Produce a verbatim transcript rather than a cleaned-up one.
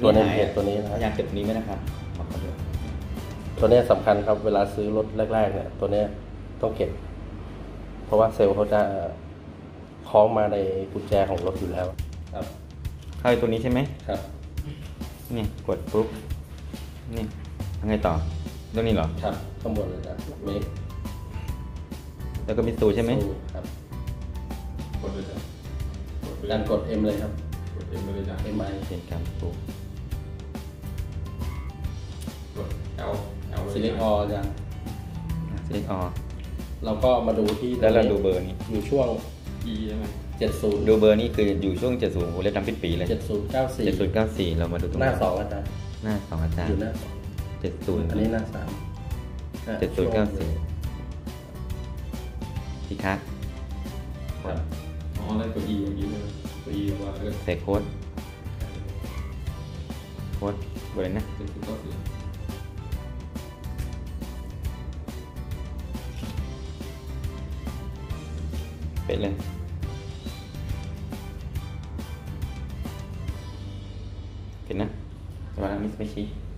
ตัวในเพจตัวนี้นะครับอยากเก็บนี้ไหมนะครับบอกเขาด้วยตัวนี้สำคัญครับเวลาซื้อรถแรกๆเนี่ยตัวนี้ต้องเก็บเพราะว่าเซลล์เขาจะคล้องมาในกุญแจของรถอยู่แล้วครับเข้าตัวนี้ใช่ไหมครับนี่กดปุ๊บนี่ทำไงต่อตรงนี้เหรอครับข้างบนเลยนะเมกแล้วก็มีตูใช่ไหมครับกดเลยจ้ะการกด M เลยครับกด M เลยจ้ะ M I เป็นการปุ๊บกด L L select all จ้ะ select all เราก็มาดูที่แล้วเราดูเบอร์นี้อยู่ช่วง E ใช่ไหมเจ็ดสิบดูเบอร์นี้คืออยู่ช่วงเจ็ดสิบโอ้เลขจำผิดปีเลยเจ็ดสิบเก้าสี่เจ็ดสิบเก้าสี่เรามาดูตรงหน้าสองอาจารย์หน้าสองอาจารย์อยู่หน้าสองเจ็ดศูนย์อันนี้หน้าสามเจ็ดศูนย์เก้าสี่ที่คัดอ๋อแล้วตัว E อย่างนี้เลยตัว E ว่าใส่โค้ดโค้ดเบอร์นะเจ็ดสิบเก้าสี่เป็นเลยเป็นนะแต่ว่ามิสไม่ชี้